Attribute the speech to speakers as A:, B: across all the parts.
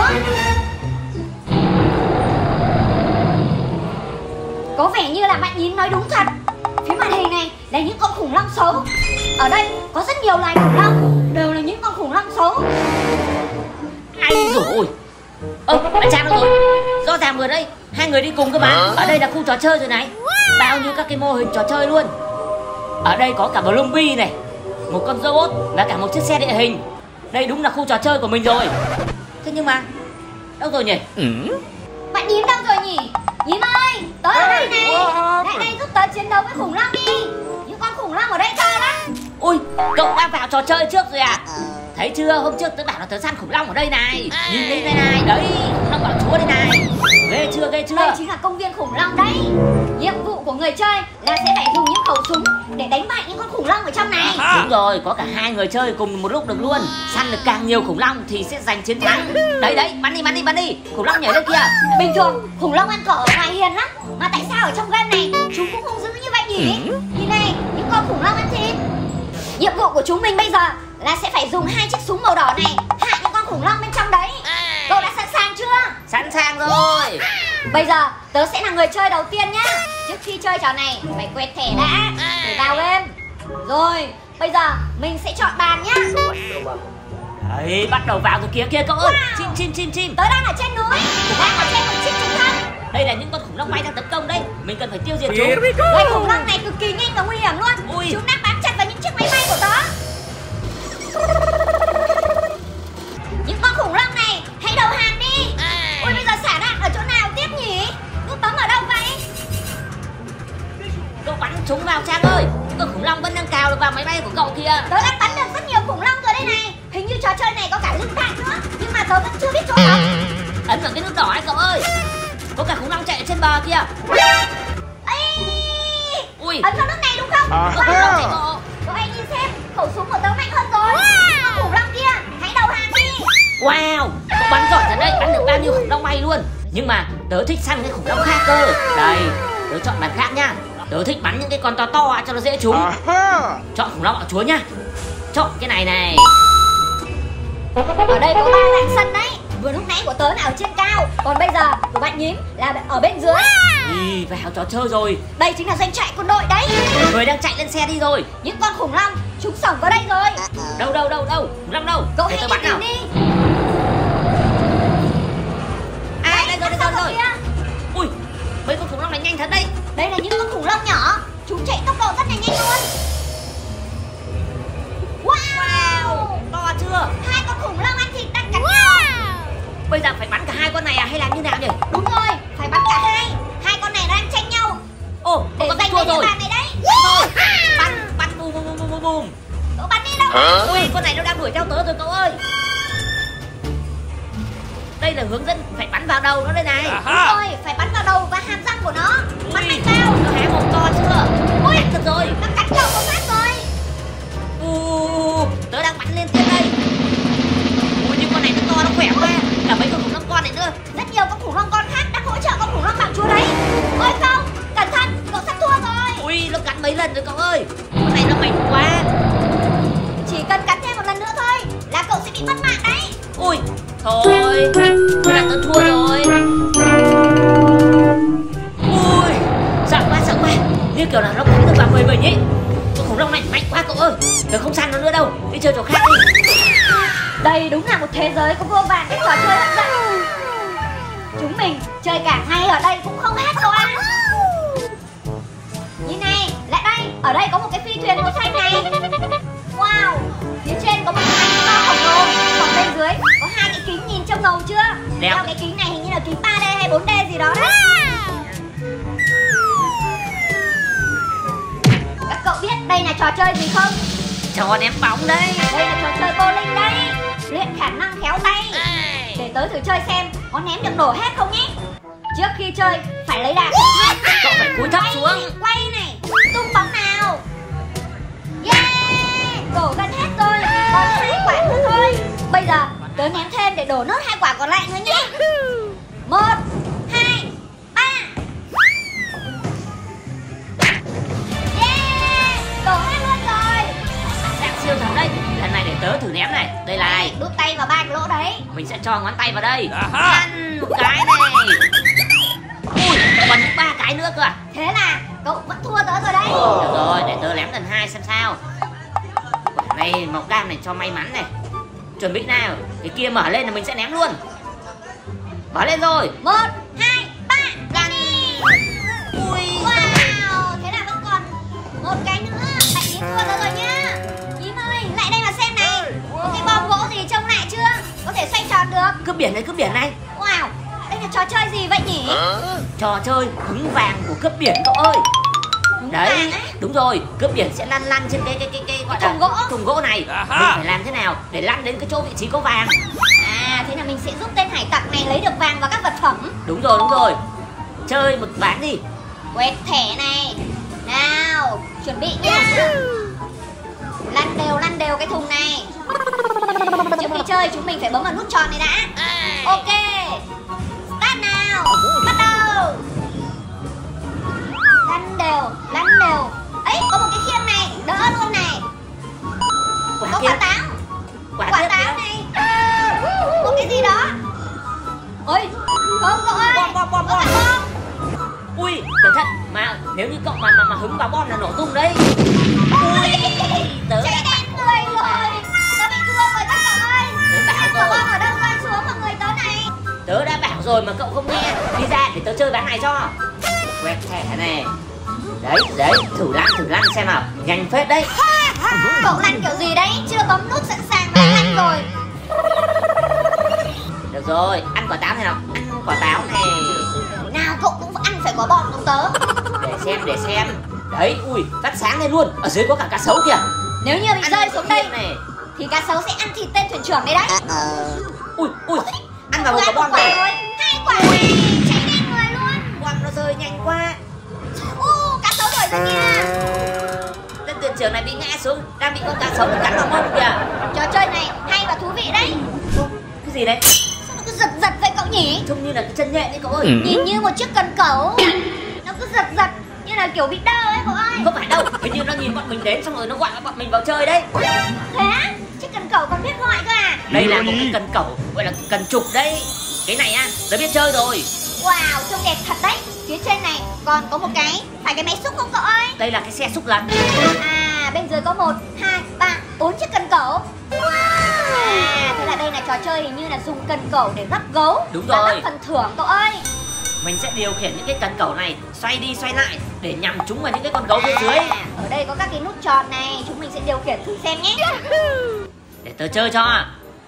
A: nữa. Có vẻ như là bạn Nhím nói đúng thật. Phía màn hình này là những con khủng long xấu. Ở đây có rất nhiều loài khủng long, đều là những con khủng long xấu.
B: Ai rồi? Bạn Trang đâu rồi? Rõ ràng vừa đây hai người đi cùng cơ mà. Ở đây là khu trò chơi rồi này. Bao nhiêu các cái mô hình trò chơi luôn. Ở đây có cả Blumby này, một con robot và cả một chiếc xe địa hình. Đây đúng là khu trò chơi của mình rồi. Thế nhưng mà đâu rồi nhỉ?
A: Bạn Nhím đâu rồi nhỉ? Nhím ơi, tớ ở đây này. Lại đây giúp tớ chiến đấu với khủng long đi. Những con khủng long ở đây to lắm.
B: Ui, cậu đã vào trò chơi trước rồi à? Thấy chưa, hôm trước tớ bảo là tớ săn khủng long ở đây này. Nhìn đây này, đấy, khủng long bảo chúa đây này. Ghê chưa, ghê chưa?
A: Đây chính là công viên khủng long đấy. Nhiệm vụ của người chơi là sẽ phải dùng những khẩu súng để đánh bại những con khủng long ở trong này.
B: Đúng rồi, có cả hai người chơi cùng một lúc được luôn. Săn được càng nhiều khủng long thì sẽ giành chiến thắng. Đấy đấy, bắn đi. Khủng long nhảy lên kia.
A: Bình thường khủng long ăn cỏ ở ngoài hiền lắm, mà tại sao ở trong game này chúng cũng hung dữ như vậy nhỉ? Nhìn này, những con khủng long ăn thịt. Nhiệm vụ của chúng mình bây giờ là sẽ phải dùng hai chiếc súng màu đỏ này hạ những con khủng long bên trong đấy. Cậu đã sẵn sàng chưa?
B: Sẵn sàng rồi.
A: Bây giờ tớ sẽ là người chơi đầu tiên nhá. Trước khi chơi trò này phải quẹt thẻ đã để vào game. Rồi, bây giờ mình sẽ chọn bàn nhá.
B: Đấy, bắt đầu vào rồi kìa cậu ơi. Chim.
A: Tớ đang ở trên núi, đang ở trên một chiếc trực thăng.
B: Đây là những con khủng long bay đang tấn công đấy. Mình cần phải tiêu diệt chúng.
A: Loài khủng long này cực kỳ nhanh và nguy hiểm luôn.
B: Ui.
A: Chúng đang bám chặt vào những chiếc máy bay của tớ. Những con khủng long này hãy đầu hàng đi. Ui, bây giờ xả đạn ở chỗ nào tiếp nhỉ? Nút bấm ở đâu vậy?
B: Cậu bắn chúng vào Trang ơi. Những con khủng long vẫn đang cào được vào máy bay của cậu kìa.
A: Tớ đã bắn được rất nhiều khủng long rồi đây này. Hình như trò chơi này có cả lựu đạn nữa, nhưng mà tớ vẫn chưa biết chỗ bắn.
B: Ấn vào cái nút đỏ ấy cậu ơi. Có cả khủng long chạy ở trên bờ kia. Ui,
A: Ấn vào nút này đúng không?
B: khủng long chạy bộ.
A: Cậu hãy nhìn xem, khẩu súng của tớ mạnh hơn rồi. Con khủng long kia, hãy đầu hàng đi.
B: Wow, cậu bắn giỏi thật đấy, bắn được bao nhiêu khủng long bay luôn. Nhưng mà tớ thích săn cái khủng long khác cơ. Đây, tớ chọn bàn khác nhá. Tớ thích bắn những cái con to cho nó dễ trúng. Chọn khủng long bạo chúa nhá. Chọn cái này này.
A: Ở đây có 3 dạng sân đấy. Vừa lúc nãy của tớ là ở trên cao, còn bây giờ của bạn Nhím là ở bên dưới.
B: Đi vào trò chơi rồi.
A: Đây chính là doanh trại quân đội đấy.
B: Người đang chạy lên xe đi rồi.
A: Những con khủng long chúng sống vào đây rồi.
B: Đâu khủng long đâu?
A: Cậu
B: để
A: hãy
B: tớ bắn
A: đi
B: nào.
A: tìm đi.
B: Đây rồi. Ui, mấy con khủng long này nhanh thật đấy.
A: Đây là những con khủng long nhỏ, chúng chạy tốc độ rất là nhanh luôn. Wow,
B: To chưa?
A: hai con khủng long ăn thịt đang cắn nhau.
B: Bây giờ phải bắn cả hai con này à hay làm như nào nhỉ?
A: Đúng rồi, phải bắn cả hai. Hai con này đang tranh nhau
B: Ồ,
A: để
B: con
A: giành
B: thua
A: lấy cái
B: rồi.
A: bàn này đấy.
B: Rồi, bắn bùm.
A: Cậu bắn đi đâu?
B: Ui, con này nó đang đuổi theo tớ rồi cậu ơi. Đây là hướng dẫn phải bắn vào đầu nó đây này.
A: Đúng rồi, phải bắn vào đầu và hàm răng của nó. Bắn mạnh vào.
B: Nó hé mồm to chưa?
A: Ui,
B: Thật rồi.
A: nó cắn đầu một phát rồi.
B: Tớ đang bắn lên trên đây. Ui, nhưng con này nó to, nó khỏe quá. Cả mấy con khủng long con này nữa.
A: Rất nhiều con khủng long con khác đang hỗ trợ con khủng long bạo chúa đấy. Ôi không, cẩn thận, cậu sắp thua rồi.
B: Ui, nó cắn mấy lần rồi cậu ơi. Con này nó mạnh quá.
A: Chỉ cần cắn thêm một lần nữa thôi là cậu sẽ bị mất mạng đấy.
B: Ui, thôi, là tớ thua rồi. Ui, sợ quá. Như kiểu là nó cắn được vào người mình ấy. Con khủng long này mạnh quá cậu ơi. Tớ không săn nó nữa đâu, đi chơi trò khác đi.
A: Đây đúng là một thế giới có vô vàn các trò chơi hấp dẫn. Chúng mình chơi cả ngày ở đây cũng không hết đâu anh. Nhìn này, lại đây, ở đây có một cái phi thuyền màu xanh này. Wow, phía trên có một cái máy to khổng lồ, còn bên dưới có hai cái kính nhìn trông ngầu chưa?
B: Đẹp.
A: Theo cái kính này hình như là kính 3D hay 4D gì đó đấy. Các cậu biết đây là trò chơi gì không?
B: Trò ném bóng đây.
A: Đây là trò chơi bowling đây. Luyện khả năng khéo tay. Để tớ thử chơi xem có ném được nổ hết không nhé. Trước khi chơi phải lấy đà.
B: Cậu phải cúi thấp xuống.
A: Quay này, tung bóng nào. Yeah, đổ gần hết rồi. Còn 2 quả nữa thôi. Bây giờ tớ ném thêm để đổ nốt 2 quả còn lại nữa nhé. 1, 2, 3. Yeah, đổ hết luôn rồi.
B: Đang siêu thật đấy. Lần này để tớ thử ném này. Đây này.
A: Đút tay vào ba cái lỗ đấy.
B: Mình sẽ cho ngón tay vào đây. Ăn một cái này. Ui, còn 3 cái nữa cơ à?
A: Thế là cậu vẫn thua tớ rồi đấy.
B: Được rồi, để tớ ném lần 2 xem sao. Quả này màu cam này cho may mắn này. Chuẩn bị nào. Cái kia mở lên là mình sẽ ném luôn. Mở lên rồi.
A: 1, 2, 3, ra đi.
B: Ui.
A: Wow, thế là vẫn còn một cái nữa. Bạn Nhím thua tớ rồi nhá. Nhím ơi, lại đây mà xem này. Có cái bom gỗ gì trông lại chưa? Có thể xoay tròn được.
B: Cướp biển này, cướp biển này.
A: Wow, đây là trò chơi gì vậy nhỉ?
B: Trò chơi hứng vàng của cướp biển cậu ơi. Đấy,
A: vàng á?
B: đúng rồi, cướp biển sẽ lăn lăn trên cái gọi là
A: thùng gỗ.
B: thùng gỗ này. Mình phải làm thế nào để lăn đến cái chỗ vị trí có vàng.
A: À, thế là mình sẽ giúp tên hải tặc này lấy được vàng và các vật phẩm.
B: Đúng rồi, đúng rồi. Chơi một ván đi.
A: Quẹt thẻ này. Nào, chuẩn bị nhá. Lăn đều cái thùng này. Trước khi chơi chúng mình phải bấm vào nút tròn này đã. Ok. Start nào. Bắt đầu. Lăn đều. Ấy, có một cái khiên này, đỡ luôn này. Có quả táo. Quả táo này. Có cái gì đó. Ôi, không cậu ơi.
B: Bom. Ui, cẩn thận. Mà nếu như cậu mà hứng vào bom là nổ tung đấy. Ui, tớ
A: Cháy đen người rồi. Tớ bị thua rồi các cậu ơi.
B: Tớ bảo
A: Quả
B: rồi.
A: bom ở đâu rơi xuống mọi người tớ này.
B: Tớ đã bảo rồi mà cậu không nghe. Đi ra để tớ chơi ván này cho. Quẹt thẻ này. Đấy, thử lăn xem nào. Nhanh phết đấy.
A: Cậu lăn kiểu gì đấy? Chưa bấm nút sẵn sàng đã lăn rồi.
B: Được rồi, ăn quả táo này nào. Ăn quả táo này.
A: Nào cậu cũng ăn phải có bom giống tớ.
B: Để xem. Đấy, ui, phát sáng lên luôn. Ở dưới có cả cá sấu kìa.
A: Nếu như bị rơi xuống đây
B: này
A: thì cá sấu sẽ ăn thịt tên thuyền trưởng đấy đấy.
B: Ui, ăn vào một quả bom này.
A: 2 quả này, cháy đen người luôn.
B: Bom nó rơi nhanh quá.
A: Cá sấu đổi ra kìa.
B: Tên thuyền trưởng này bị ngã xuống, đang bị con cá sấu cắn vào mông kìa.
A: Trò chơi này hay và thú vị đấy.
B: Cái gì đấy?
A: Sao nó cứ giật vậy cậu nhỉ?
B: Trông như là cái chân nhện đấy cậu ơi.
A: Nhìn như một chiếc cần cẩu. Nó cứ giật như là kiểu bị đơ ấy cậu ơi.
B: Không phải đâu, hình như nó nhìn bọn mình đến xong rồi nó gọi bọn mình vào chơi đấy.
A: Thế á? Chiếc cần cẩu còn biết gọi cơ à?
B: Đây là một cái cần cẩu, gọi là cần trục đấy. Cái này á, tớ biết chơi rồi.
A: Wow, trông đẹp thật đấy. Phía trên này còn có một cái, phải cái máy xúc không cậu ơi?
B: Đây là cái xe xúc lật.
A: À, bên dưới có 1, 2, 3, 4 chiếc cần cẩu. Wow. À, thế là đây là trò chơi hình như là dùng cần cẩu để gắp gấu.
B: Đúng
A: và
B: rồi.
A: gắp phần thưởng cậu ơi.
B: Mình sẽ điều khiển những cái cần cẩu này xoay đi xoay lại để nhằm trúng vào những cái con gấu phía dưới.
A: Ở đây có các cái nút tròn này, chúng mình sẽ điều khiển thử xem nhé.
B: Để tớ chơi cho.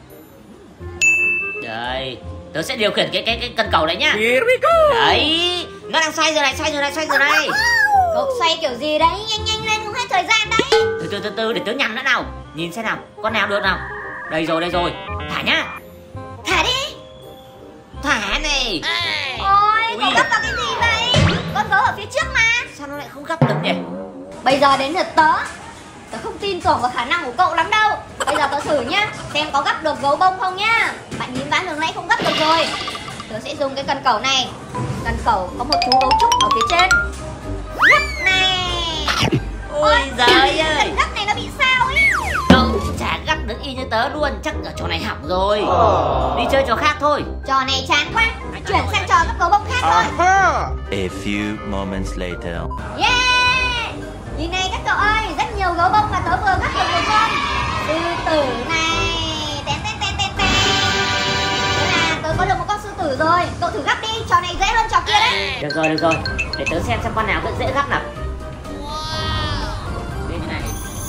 B: Đây, tớ sẽ điều khiển cái cần cẩu đấy nhá. Đấy, nó đang xoay rồi này.
A: Cậu xoay kiểu gì đấy, nhanh lên không hết thời gian đấy.
B: Từ từ để tớ nhầm đã nào. Nhìn xem nào, con nào được nào. Đây rồi. Thả nhá.
A: Thả đi.
B: Thả này.
A: Ôi,
B: Ui.
A: cậu gấp vào cái gì vậy? Con gấu ở phía trước mà.
B: Sao nó lại không gấp được nhỉ?
A: Bây giờ đến lượt tớ. Tớ không tin tưởng vào khả năng của cậu lắm đâu. Bây giờ tớ thử nhá, xem có gấp được gấu bông không nhá. Bạn nhìn ván đường nãy không gấp được rồi. Tớ sẽ dùng cái cần cẩu này. Cần cẩu có một chú gấu trúc ở phía trên. Gấp này.
B: Ôi giời ơi.
A: Cần gấp này nó bị sao ấy.
B: Cậu chả gấp được y như tớ luôn. Chắc ở trò này hỏng rồi. Đi chơi trò khác thôi.
A: Trò này chán quá. Chuyển sang trò gấp gấu bông khác thôi.
C: A few moments later.
A: Yeah. Nhìn này các cậu ơi, rất nhiều gấu bông mà tớ vừa gấp được một con. Sư tử này. Tên. Thế là tớ có được một con sư tử rồi. Cậu thử gấp đi, trò này dễ hơn trò kia đấy.
B: Được rồi. Để tớ xem con nào vẫn dễ gấp nào. Bên này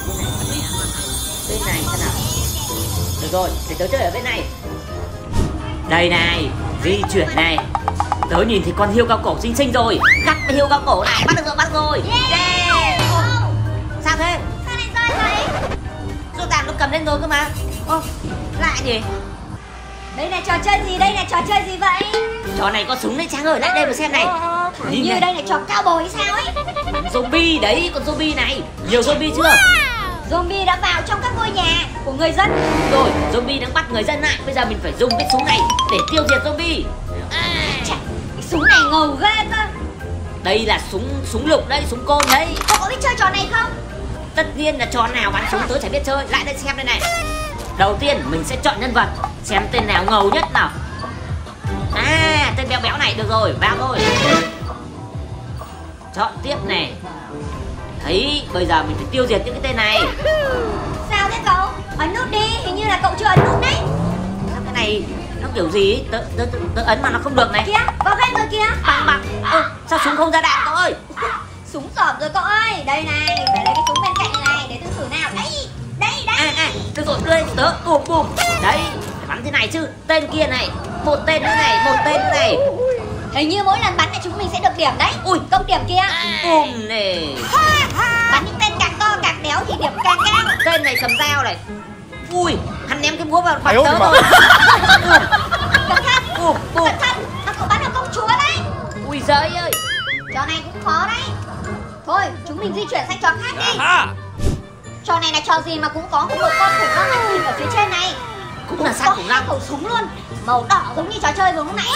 B: xem nào. Được rồi, để tớ chơi ở bên này. Đây này, di chuyển này. Tớ nhìn thấy con hươu cao cổ xinh rồi. Gấp cái hươu cao cổ này, bắt được rồi.
A: Yeah.
B: Sao thế?
A: Sao lại rơi vậy?
B: Rõ ràng nó cầm lên rồi cơ mà. Lạ nhỉ?
A: Đây là trò chơi gì vậy?
B: Trò này có súng đấy Trang ơi, lại đây mà xem này.
A: Hình như đây là trò cao bồi hay sao ấy.
B: Zombie đấy, con zombie này. Nhiều zombie chưa?
A: Zombie đã vào trong các ngôi nhà của người dân.
B: Rồi, zombie đang bắt người dân lại. Bây giờ mình phải dùng cái súng này để tiêu diệt zombie.
A: Chà, cái súng này ngầu ghê cơ.
B: Đây là súng lục đấy, súng côn đấy.
A: Cậu có biết chơi trò này không?
B: Tất nhiên là trò nào bắn súng tớ chả biết chơi. Lại đây xem đây này. Đầu tiên mình sẽ chọn nhân vật, xem tên nào ngầu nhất nào. À, tên béo béo này được rồi, vào thôi. Chọn tiếp này. Thấy, bây giờ mình phải tiêu diệt những cái tên này.
A: Sao thế cậu? Ấn nút đi, hình như là cậu chưa ấn nút đấy.
B: Sao cái này nó kiểu gì ấy? Tớ ấn mà nó không được này.
A: Kìa, vào game rồi kìa.
B: Bằng. Sao súng không ra đạn cậu ơi?
A: Súng sỏm rồi cậu ơi. Đây này, phải lấy cái súng bên cạnh này để tôi thử nào. Đây.
B: Được rồi, đưa tớ, bùm. Đấy, phải bắn thế này chứ. Tên kia này, một tên nữa này.
A: Hình như mỗi lần bắn là chúng mình sẽ được điểm đấy.
B: Ui,
A: công điểm kia.
B: Bùm này.
A: Bắn những tên càng to càng béo thì điểm càng cao.
B: Tên này cầm dao này. Ui, hắn ném cái búa vào mặt tớ rồi.
A: Cẩn thận.
B: Bùm.
A: Cẩn thận, nó cậu bắn được công chúa đấy.
B: Ui giời ơi.
A: Trò này cũng khó đấy. Thôi, chúng mình di chuyển sang trò khác đi. Trò này là trò gì mà cũng có một con khủng long ăn thịt ở phía trên này.
B: Cũng là săn khủng long.
A: Khẩu súng luôn, màu đỏ giống như trò chơi vừa lúc nãy.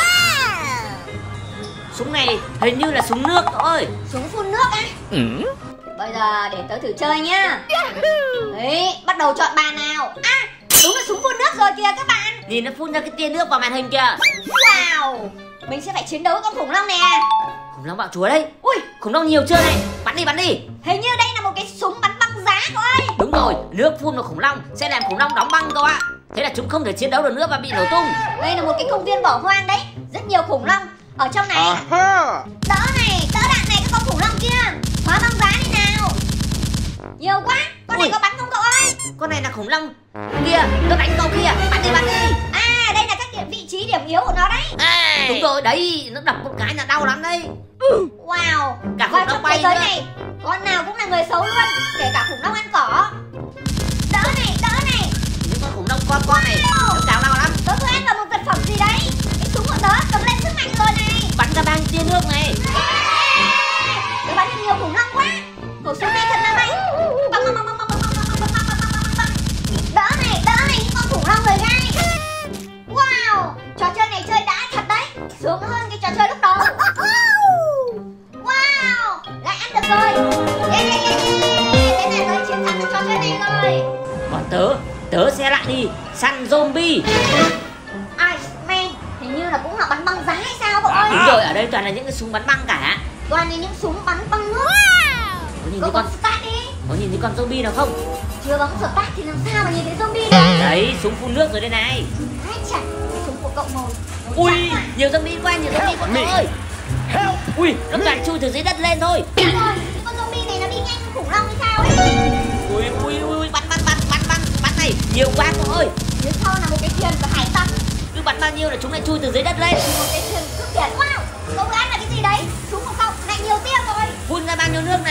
B: Súng này hình như là súng nước cậu ơi.
A: Súng phun nước á? Bây giờ để tớ thử chơi nhá. Đấy, bắt đầu chọn bàn nào. À, đúng là súng phun nước rồi kìa các bạn.
B: Nhìn nó phun ra cái tia nước vào màn hình kìa.
A: Wow, mình sẽ phải chiến đấu với con khủng long nè.
B: Khủng long bạo chúa đấy.
A: Ui,
B: khủng long nhiều chưa này. Bắn đi.
A: Hình như đây là một cái súng bắn băng giá cậu ơi.
B: Đúng rồi, nước phun vào khủng long sẽ làm khủng long đóng băng cậu ạ. Thế là chúng không thể chiến đấu được nữa và bị nổ tung.
A: Đây là một cái công viên bỏ hoang đấy. Rất nhiều khủng long ở trong này. Đỡ đạn này các con khủng long kia. Hóa băng giá đi nào. Nhiều quá. Con này có bắn không cậu ơi?
B: Con này là khủng long kia, nó đánh cậu kia. Bắn đi.
A: À, đây là các vị trí điểm yếu của nó đấy.
B: Đúng rồi, đấy, nó đập một cái là đau lắm đấy.
A: Wow.
B: Cả khủng
A: và
B: long
A: trong
B: bay
A: thế giới
B: nữa.
A: này con nào cũng là người xấu luôn, kể cả khủng long ăn cỏ. Đỡ này.
B: Những con khủng long con này nó cào đau lắm.
A: Tớ vừa ăn vào một vật phẩm gì đấy. Cái súng của tớ cầm lên sức mạnh rồi này.
B: Bắn ra bao nhiêu tia nước này.
A: Tớ bắn được nhiều khủng long quá. Khẩu súng này thật là mạnh. Băng. Đỡ này những con khủng long người gai. Wow, trò chơi này chơi đã thật đấy. Sướng hơn cái trò chơi lúc đầu. Wow, lại ăn được rồi. Yeah. Thế là tớ chiến thắng được trò chơi này rồi.
B: Còn tớ sẽ lại đi săn zombie.
A: Iceman, hình như là cũng là bắn băng giá hay sao cậu ơi?
B: Đúng rồi, ở đây toàn là những cái súng bắn băng cả.
A: Toàn là những súng bắn băng nước.
B: Có nhìn
A: Cậu
B: thấy con
A: bắn start đi.
B: Có nhìn thấy con zombie nào không?
A: Chưa bắn start thì làm sao mà nhìn thấy zombie được?
B: Đấy, súng phun nước rồi đây này.
A: Ai chả, cái súng của cậu màu
B: Ui,
A: trắng à?
B: nhiều zombie quá cậu ơi. Ui, nó toàn chui từ dưới đất lên thôi.
A: Đúng rồi, cái con zombie này nó đi nhanh hơn khủng long hay sao ấy?
B: Ui, bắn này, nhiều quá cậu ơi.
A: Phía sau là một cái thuyền của hải tặc.
B: Cứ bắn bao nhiêu là chúng lại chui từ dưới đất lên.
A: Một cái thuyền cướp biển. Wow, cậu đoán là cái gì đấy? Súng của cậu lại nhiều tia rồi.
B: Phun ra bao nhiêu nước này.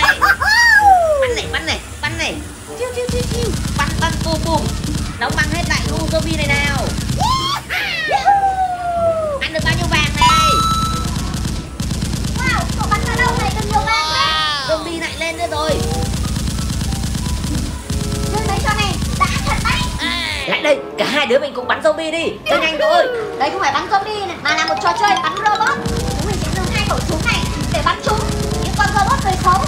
B: Bắn này. Chiu. Bắn, bùm. Đóng băng hết lại luôn zombie này nào. Ăn được bao nhiêu vàng này.
A: Wow, cậu bắn ra đâu này được nhiều vàng thế?
B: Zombie lại lên nữa rồi.
A: Chơi mấy trò này đã thật đấy.
B: Lại đây, cả hai đứa mình cùng bắn zombie đi. Chơi nhanh cậu ơi.
A: Đây không phải bắn zombie này, mà là một trò chơi bắn robot. Chúng mình sẽ dùng hai khẩu súng này để bắn chúng những con robot người xấu.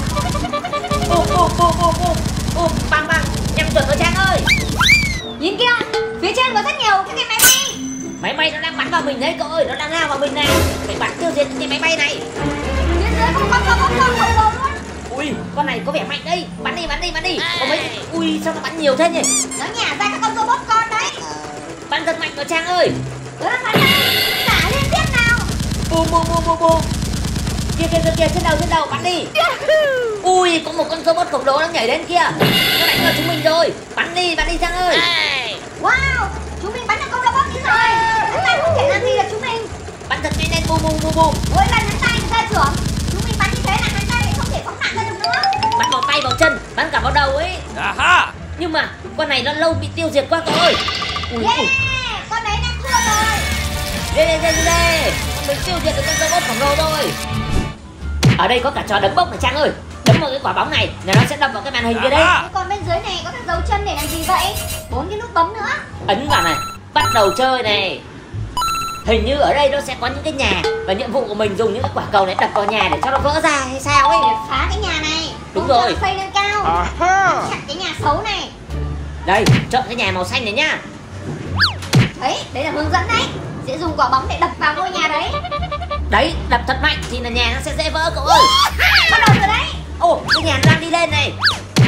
B: Bùm, băng, nhắm chuẩn vào Trang ơi.
A: Nhìn kia, phía trên có rất nhiều các cái máy bay.
B: Máy bay nó đang bắn vào mình đấy cậu ơi, nó đang lao vào mình này. Phải bắn tiêu diệt cái máy bay này.
A: Phía dưới có con robot con khổng lồ luôn.
B: Ui, con này có vẻ mạnh đây. Bắn đi. Có mấy. Ui, sao nó bắn nhiều thế nhỉ?
A: Nó nhả ra các con robot con đấy.
B: Bắn thật mạnh vào Trang ơi.
A: Tớ đang bắn xả liên tiếp nào.
B: Bùm. Kia, trên đầu, bắn đi. Ui, có một con robot khổng lồ đang nhảy đến kia. Nó đánh vào chúng mình rồi. Bắn đi Trang ơi.
A: Wow, chúng mình bắn được con robot đi rồi. Hắn ta không thể làm gì được chúng mình.
B: Bắn thật nhanh lên, bùm.
A: Mỗi lần hắn ta được ra trưởng, chúng mình bắn như thế là hắn ta lại không thể phóng đạn ra được nữa.
B: Bắn vào tay, vào chân, bắn cả vào đầu ấy. Nhưng mà con này nó lâu bị tiêu diệt quá cậu ơi.
A: Yeah, con đấy đang thua rồi.
B: Đây. Mình tiêu diệt được con robot khổng lồ rồi. Ở đây có cả trò đấm bốc này Trang ơi. Đấm vào cái quả bóng này là nó sẽ đập vào cái màn hình kia đấy.
A: Còn bên dưới này có các dấu chân để làm gì vậy? 4 cái nút bấm nữa.
B: Ấn vào này, bắt đầu chơi này. Hình như ở đây nó sẽ có những cái nhà và nhiệm vụ của mình dùng những cái quả cầu này đập vào nhà để cho nó vỡ ra hay sao ấy.
A: Để phá cái nhà này.
B: Đúng
A: không
B: rồi.
A: cho xây lên cao. Chặn cái nhà xấu này.
B: Đây, chọn cái nhà màu xanh này nhá.
A: Đấy, đấy là hướng dẫn đấy. Sẽ dùng quả bóng để đập vào ngôi nhà đấy.
B: Đấy, đập thật mạnh thì là nhà nó sẽ dễ vỡ cậu ơi.
A: Bắt đầu rồi đấy.
B: Ồ, cái nhà nó đang đi lên này.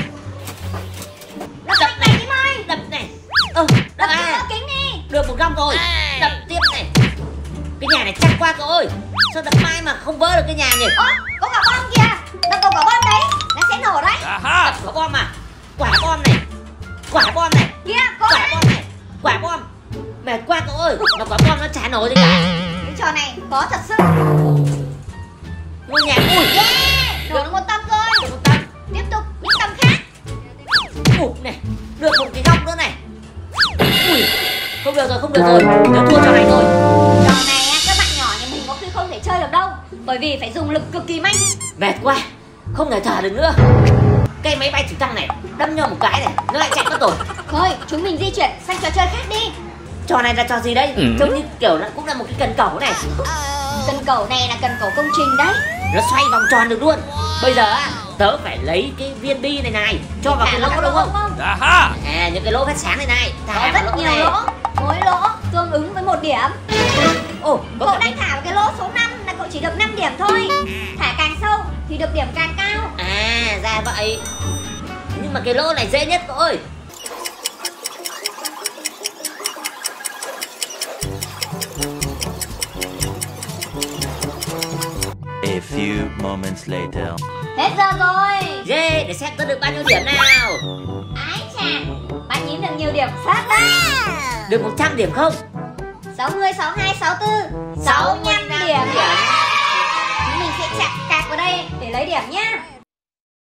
A: Đập mạnh này Kim ơi.
B: Đập này.
A: Đập
B: Đập
A: vỡ kính đi.
B: được một góc rồi. Đập tiếp này. Cái nhà này chắc quá cậu ơi. Sao đập mãi mà không vỡ được cái nhà nhỉ?
A: Có quả bom kìa. Đập vào quả bom đấy, nó sẽ nổ đấy.
B: Đập quả bom à? Quả bom này. Quả bom này.
A: Kìa, có
B: Quả
A: đấy.
B: bom này. Quả bom. Mệt quá cậu ơi. Mà quả bom nó chả nổ gì cả.
A: Cái trò này khó thật sự.
B: Ngôi nhà ui.
A: Yeah, nổ được một tầng rồi.
B: Một tầng.
A: Tiếp tục những tầng khác.
B: Ụp này. Được một cái góc nữa này. Ui. Không được rồi, không được rồi. Tớ thua trò này rồi.
A: Trò này á, các bạn nhỏ nhà mình có khi không thể chơi được đâu. Bởi vì phải dùng lực cực kỳ mạnh.
B: Mệt quá. Không thể thở được nữa. Cây máy bay trực thăng này đâm nhau một cái này nó lại chạy mất rồi.
A: Thôi, chúng mình di chuyển sang trò chơi khác đi.
B: Trò này là trò gì đây? Trông như kiểu nó cũng là một cái cần cẩu này.
A: Cần cẩu này là cần cẩu công trình đấy.
B: Nó xoay vòng tròn được luôn. Bây giờ á, tớ phải lấy cái viên bi này này cho vào cái lỗ đúng không? À, những cái lỗ phát sáng này này.
A: Có
B: Thả vào
A: rất
B: lỗ
A: nhiều
B: này.
A: lỗ. Mỗi lỗ tương ứng với 1 điểm.
B: Ồ, có
A: Cậu
B: cả
A: đang thả vào cái lỗ số 5 là cậu chỉ được 5 điểm thôi. Thả càng sâu thì được điểm càng cao.
B: À, ra vậy. Nhưng mà cái lỗ này dễ nhất cậu ơi.
C: A few moments later.
A: Hết giờ rồi.
B: Yeah, để xem tớ được bao nhiêu điểm nào.
A: Ái chà, bạn nhím được nhiều điểm phát đấy.
B: Được 100 điểm không?
A: 60, 62, 64, 65 điểm. Chúng mình sẽ chặt cạc vào đây để lấy điểm nhá.